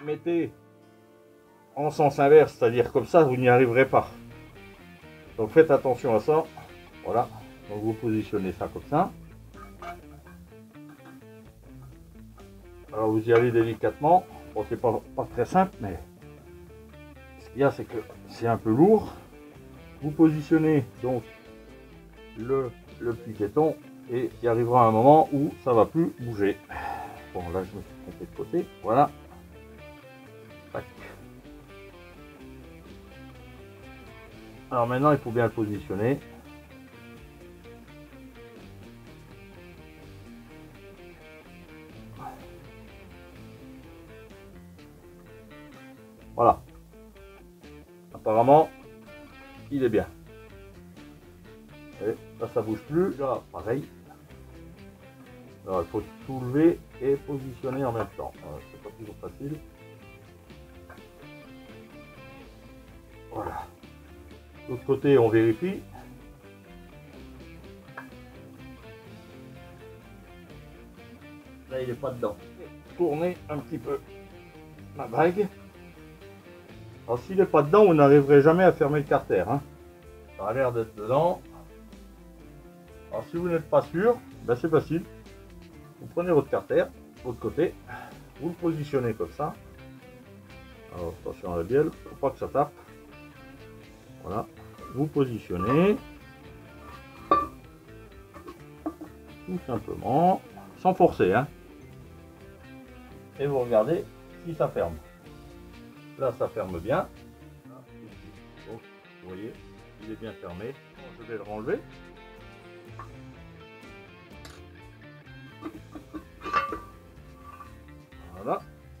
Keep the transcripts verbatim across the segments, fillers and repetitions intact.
mettez en sens inverse, c'est-à-dire comme ça, vous n'y arriverez pas. Donc faites attention à ça. Voilà, donc vous positionnez ça comme ça. Alors vous y allez délicatement. Bon, c'est pas, pas très simple, mais ce qu'il y a, c'est que c'est un peu lourd. Vous positionnez donc le, le piqueton et il arrivera un moment où ça va plus bouger. Bon, là je me suis trompé de côté. Voilà. Tac. Alors maintenant, il faut bien le positionner. Voilà. Apparemment, il est bien. Et là, ça bouge plus. Là, pareil. Alors, il faut soulever et positionner en même temps. C'est pas toujours facile. Voilà. De l'autre côté, on vérifie. Là, il n'est pas dedans. Tournez un petit peu ma bague. Alors, s'il n'est pas dedans, vous n'arriverez jamais à fermer le carter. Hein. Ça a l'air d'être dedans. Alors, si vous n'êtes pas sûr, ben c'est facile. Vous prenez votre carter, de l'autre côté, vous le positionnez comme ça. Alors, attention à la bielle, il ne faut pas que ça tape. Voilà, vous positionnez tout simplement, sans forcer, hein. Et vous regardez si ça ferme. Là, ça ferme bien. Donc, vous voyez, il est bien fermé. Je vais le renlever. Voilà.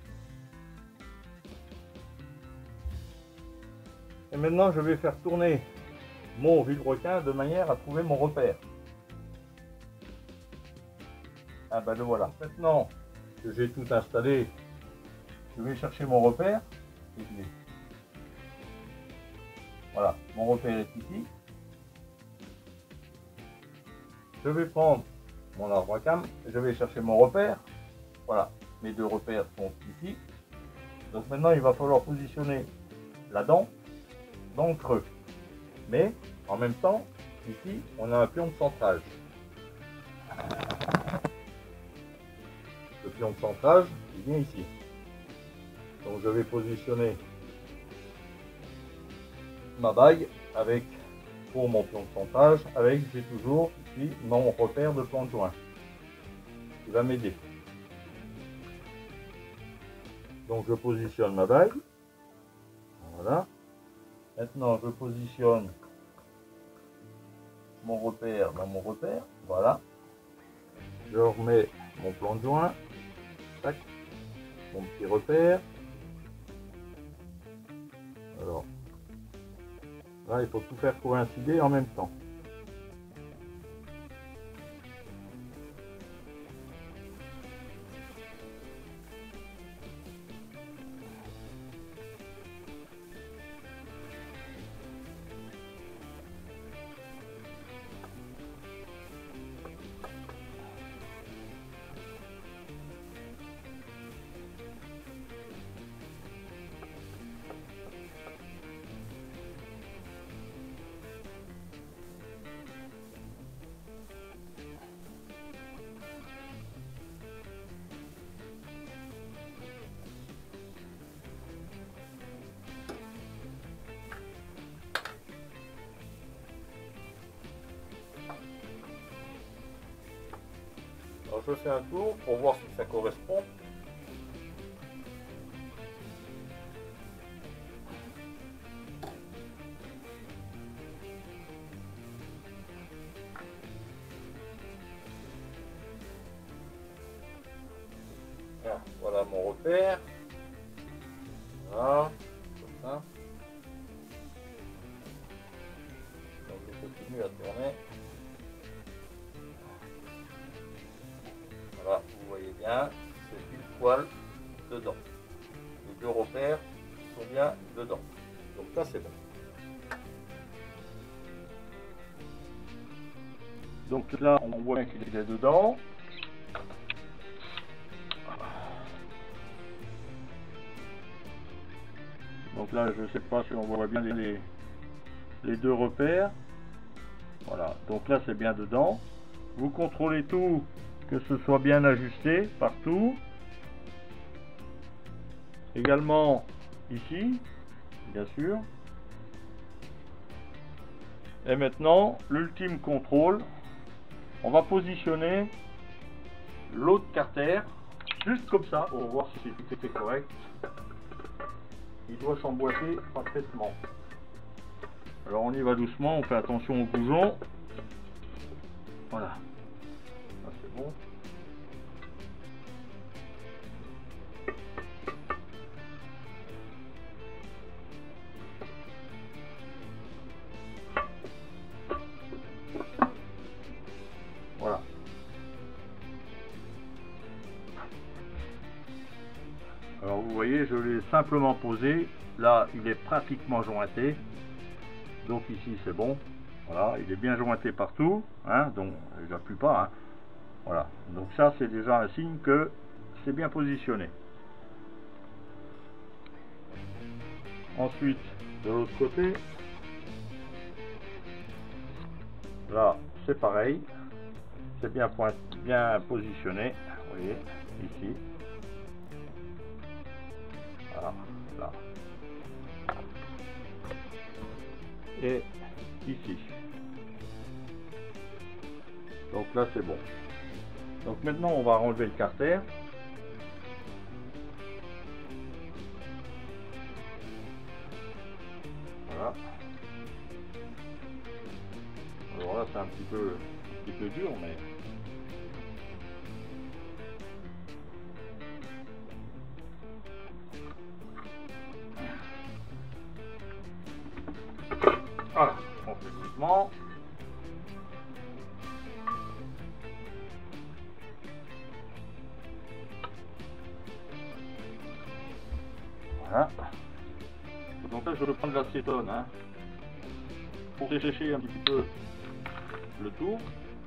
Et maintenant, je vais faire tourner mon vilebrequin de manière à trouver mon repère. Ah ben le voilà. Maintenant que j'ai tout installé, je vais chercher mon repère. Et je l'ai. Voilà, mon repère est ici. Je vais prendre mon arbre à cam, je vais chercher mon repère. Voilà, mes deux repères sont ici. Donc maintenant, il va falloir positionner la dent dans le creux. Mais en même temps, ici, on a un pion de centrage. Le pion de centrage, il vient ici. Donc je vais positionner ma bague avec, pour mon pion de centrage, avec, j'ai toujours ici mon repère de plan de joint qui va m'aider. Donc je positionne ma bague. Voilà. Maintenant je positionne mon repère dans mon repère. Voilà. Je remets mon plan de joint. Tac. Mon petit repère. Alors là, il faut tout faire coïncider en même temps. Alors je fais un tour pour voir si ça correspond. Voilà mon repère. Voilà, comme ça. Donc je continue à tourner. Voilà, vous voyez bien, c'est pile poil dedans. Les deux repères sont bien dedans. Donc ça c'est bon. Donc là on voit bien qu'il est dedans. Donc là, je ne sais pas si on voit bien les, les deux repères. Voilà, donc là c'est bien dedans. Vous contrôlez tout, que ce soit bien ajusté partout. Également ici, bien sûr. Et maintenant, l'ultime contrôle, on va positionner l'autre carter, juste comme ça, pour voir si tout était correct. Il doit s'emboîter parfaitement. Alors on y va doucement, on fait attention aux boujons. Voilà. Là c'est bon. Voilà. Alors vous voyez, je l'ai simplement posé. Là, il est pratiquement jointé. Donc ici, c'est bon. Voilà, il est bien jointé partout. Hein, donc, il n'appuie pas. Hein. Voilà. Donc ça, c'est déjà un signe que c'est bien positionné. Ensuite, de l'autre côté, là, c'est pareil. C'est bien, point, bien positionné. Vous voyez, ici. Voilà, là. Et ici. Donc là c'est bon. Donc maintenant on va enlever le carter. Voilà. Alors là c'est un petit peu un petit peu dur mais. Voilà, on fait doucement. Voilà. Donc là je vais prendre de l'acétone hein, pour dessécher un petit peu le tour.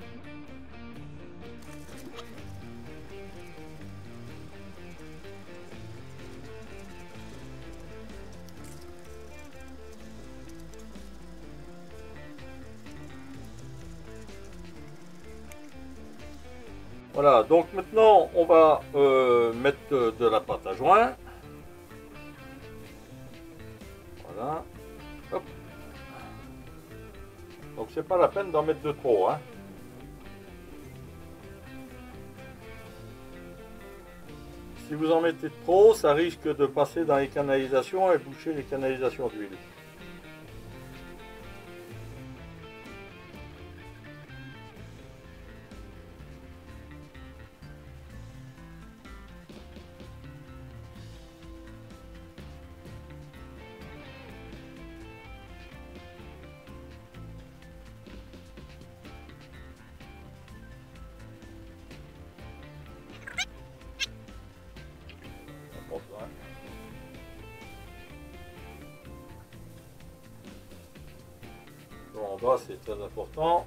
Voilà, donc maintenant on va euh, mettre de la pâte à joint. Voilà. Hop. Donc c'est pas la peine d'en mettre de trop. Hein. Si vous en mettez trop, ça risque de passer dans les canalisations et boucher les canalisations d'huile. En bas c'est très important.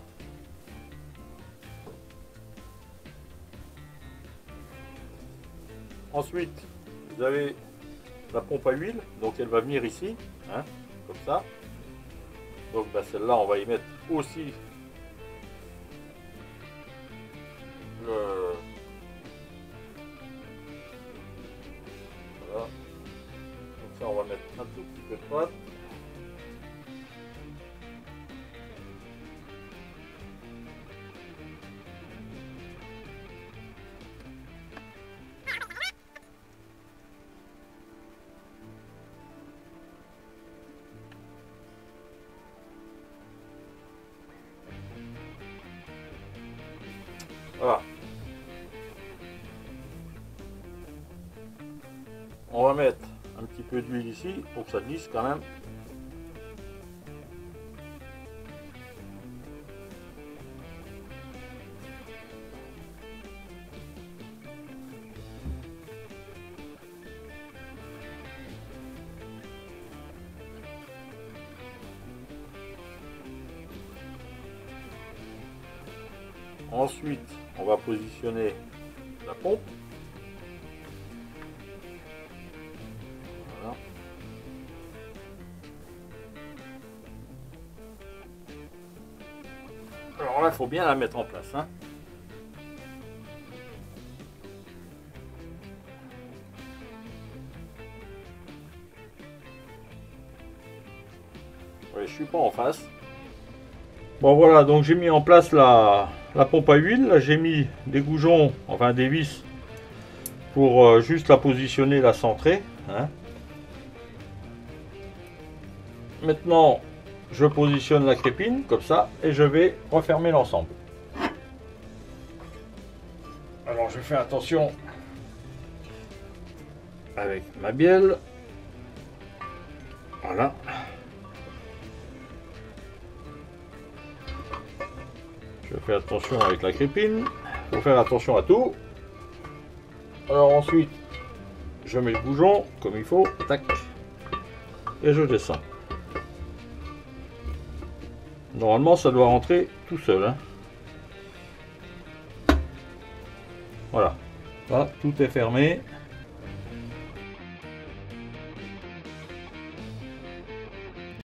Ensuite vous avez la pompe à huile, donc elle va venir ici, hein, comme ça. Donc ben, celle-là on va y mettre aussi le... Voilà. Donc ça on va mettre un tout petit peu de pâte. Voilà. On va mettre un petit peu d'huile ici pour que ça glisse quand même. Ensuite, on va positionner la pompe. Voilà. là, il faut bien la mettre en place. Hein. Ouais, je suis pas en face. Bon voilà, donc j'ai mis en place la, la pompe à huile. J'ai mis des goujons, enfin des vis, pour euh, juste la positionner, la centrer. Hein. Maintenant, je positionne la crépine comme ça et je vais refermer l'ensemble. Alors je fais attention avec ma bielle. Voilà. Je fais attention avec la crépine. Il faut faire attention à tout. Alors ensuite, je mets le bouchon comme il faut. Tac. Et je descends. Normalement, ça doit rentrer tout seul. Hein. Voilà. Là, tout est fermé.